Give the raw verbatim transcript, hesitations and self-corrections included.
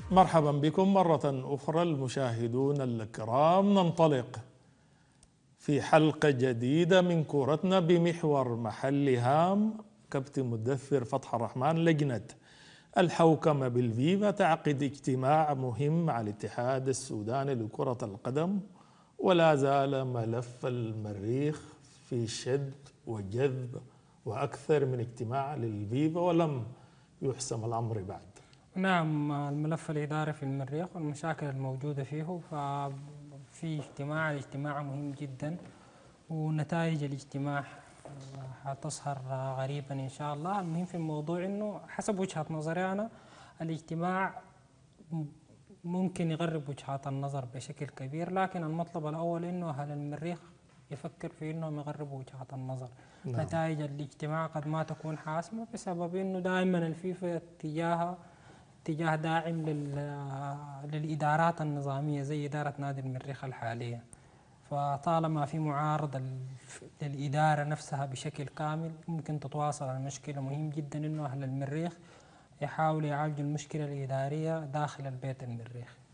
مرحبا بكم مرة أخرى المشاهدون الكرام. ننطلق في حلقة جديدة من كورتنا بمحور محل هام. كابتن مدثر فتح الرحمن، لجنة الحوكمة بالفيفا تعقد اجتماع مهم مع الاتحاد السوداني لكرة القدم، ولا زال ملف المريخ في شد وجذب وأكثر من اجتماع للفيفا ولم يحسم الأمر بعد. نعم، الملف الإداري في المريخ والمشاكل الموجودة فيه، ففي اجتماع الاجتماع مهم جدا، ونتائج الاجتماع حتظهر غريبا إن شاء الله. المهم في الموضوع إنه حسب وجهة نظري أنا الاجتماع ممكن يغرب وجهات النظر بشكل كبير، لكن المطلب الأول إنه أهل المريخ يفكر في إنهم يغربوا وجهات النظر. نعم. نتائج الاجتماع قد ما تكون حاسمة بسبب إنه دائما الفيفا اتجاهها اتجاه داعم للإدارات النظامية زي إدارة نادي المريخ الحالية، فطالما في معارضة للإدارة نفسها بشكل كامل ممكن تتواصل المشكلة. مهم جدا إنه أهل المريخ يحاولوا يعالجوا المشكلة الإدارية داخل البيت المريخ.